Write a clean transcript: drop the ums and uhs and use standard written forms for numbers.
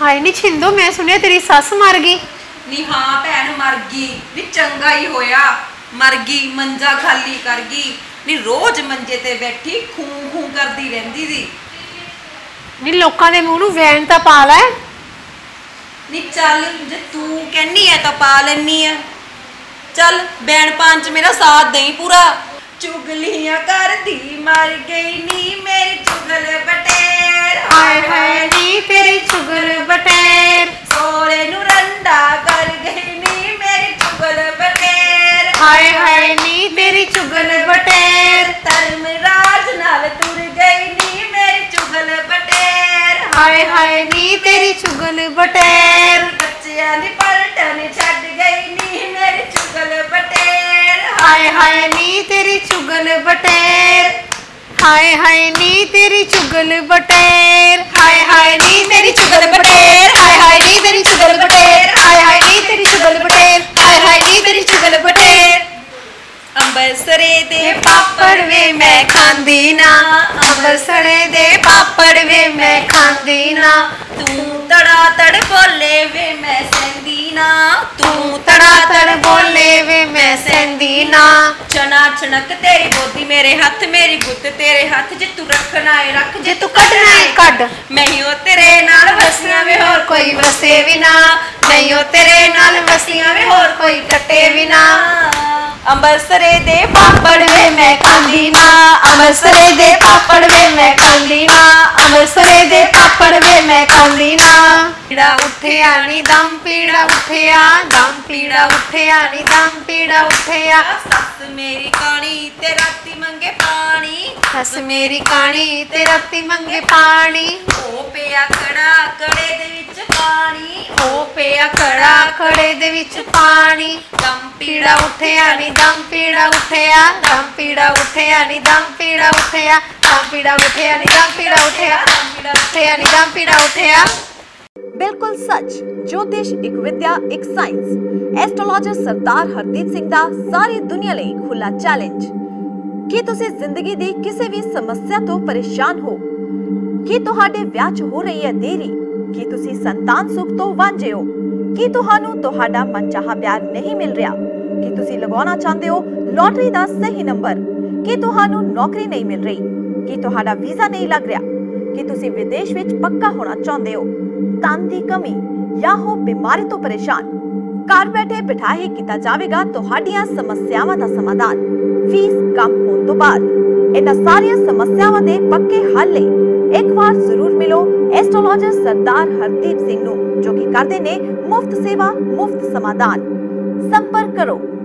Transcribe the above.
हाय नी छिंदो, मैं सुनिया तेरी सस मर गई। नी हाँ भैन मर गई नी, चंगा ही होया मर गई, मंजा खाली कर गई नी। रोज मंजे ते बैठी खूं खूं करदी रहंदी सी नी। लोकां दे मूंह नूं वैन तां पा लै नी। चल जे तू कहनी है तां पा लैनी है। चल बैन पान च मेरा साथ देई पूरा। चुगलियां करदी मर गई नी मेरी चुगल बटेर। हाय हाय नी तेरी चुगल बटेर। सोरे नू रंडा कर गई नी मेरी चुगल बटेर। हाय हाय नी तेरी चुगल बटेर। धर्म राज नाल तुर गई नी मेरी चुगल बटेर। हाय हाय नी तेरी चुगल बटेर। बच्चियां दी पलटन छड्ड गई नी मेरी चुगल बटेर। हाय हाय नी तेरी चुगल बटेर। हाय हाय नी तेरी चुगल बटेर। हाय हाय नी तेरी चुगल बटेर। हाय हाय नी तेरी चुगल बटेर। हाय हाय नी तेरी चुगल बटेर। हाय हाय नी तेरी चुगल बटेर। अंबरसरे दे पापड़ वे मैं खांदी ना। अंबरसरे दे पापड़ वे मैं खांदी ना। तू तड़ा तड़ बोले वे मैं सहंदी ना। तू तड़ा तड़ बोले वे मैं सहंदी ना। चना चनक तेरी बोदी मेरे हाथ, मेरी गुत्त तेरे हाथ। जे तू रखना है रख, जे तू कटना है कट। मैं ही हो तेरे नाल वसियां वे होर कोई वसे भी ना। नहीं हो तेरे नाल वसियां वे होर कोई कटे भी ना। अंबरसरे दे पापड़ वे मैं खांदी ना। अंबरसरे दे पापड़ वे मैं खांदी ना। अंबरसरे दे पापड़ वे मैं खांदी ना। पीड़ा उठिया नी दम पीड़ा उठिया, दम पीड़ा उठिया नी दम पीड़ा उठिया। सस मेरी कानी ते राती मंगे पानी। सस मेरी कानी ते राती मंगे पानी। ओ पिया खड़ा कड़े दे विच पानी। ओ पिया खड़ा कड़े दे विच पानी। दम पीड़ा उठिया नी दम पीड़ा उठिया, दम पीड़ा उठिया नी दम पीड़ा उठिया। दम पीड़ा उठिया नी दम पीड़ा उठिया, दम पीड़ा उठिया नी दम पीड़ा उठिया। बिल्कुल सच, ज्योतिष एक विद्या एक साइंस। एस्ट्रोलॉजर सरदार हरदीप सिंह दा सारी दुनिया ਲਈ खुला चैलेंज। ਕੀ ਤੁਸੀਂ ਜ਼ਿੰਦਗੀ ਦੀ ਕਿਸੇ ਵੀ ਸਮੱਸਿਆ ਤੋਂ ਪਰੇਸ਼ਾਨ ਹੋ? ਕੀ ਤੁਹਾਡੇ ਵਿਆਹ 'ਚ ਹੋ ਰਹੀ ਹੈ ਦੇਰੀ? ਕੀ ਤੁਸੀਂ ਸੰਤਾਨ ਸੁਖ ਤੋਂ ਵਾਂਝੇ ਹੋ? ਕੀ ਤੁਹਾਨੂੰ ਤੁਹਾਡਾ ਮਨਚਾਹਾ ਵਿਆਹ ਨਹੀਂ ਮਿਲ ਰਿਹਾ? ਕੀ ਤੁਸੀਂ ਲਗਾਉਣਾ ਚਾਹੁੰਦੇ ਹੋ ਲੋਟਰੀ ਦਾ ਸਹੀ ਨੰਬਰ? ਕੀ ਤੁਹਾਨੂੰ ਨੌਕਰੀ ਨਹੀਂ ਮਿਲ ਰਹੀ? ਕੀ ਤੁਹਾਡਾ ਵੀਜ਼ਾ ਨਹੀਂ ਲੱਗ ਰਿਹਾ? ਕੀ ਤੁਸੀਂ ਵਿਦੇਸ਼ ਵਿੱਚ ਪੱਕਾ ਹੋਣਾ ਚਾਹੁੰਦੇ ਹੋ? ਧਨ ਦੀ ਕਮੀ ਜਾਂ ਹੋ ਬਿਮਾਰੀ ਤੋਂ ਪਰੇਸ਼ਾਨ? ਘਰ ਬੈਠੇ ਬਿਠਾਏ ਕੀਤਾ ਜਾਵੇਗਾ ਤੁਹਾਡੀਆਂ ਸਮੱਸਿਆਵਾਂ ਦਾ ਸਮਾਧਾਨ। ਫੀਸ ਕਮ ਹੋਣ ਤੋਂ ਬਾਅਦ ਇਹਨਾਂ ਸਾਰੀਆਂ ਸਮੱਸਿਆਵਾਂ ਦੇ ਪੱਕੇ ਹੱਲ ਲਈ ਇੱਕ ਵਾਰ ਜ਼ਰੂਰ ਮਿਲੋ ਐਸਟ੍ਰੋਲੋਜਰ ਸਰਦਾਰ ਹਰਦੀਪ ਸਿੰਘ ਨੂੰ, ਜੋ ਕਿ ਕਰਦੇ ਨੇ ਮੁਫਤ ਸੇਵਾ ਮੁਫਤ ਸਮਾਧਾਨ। ਸੰਪਰਕ ਕਰੋ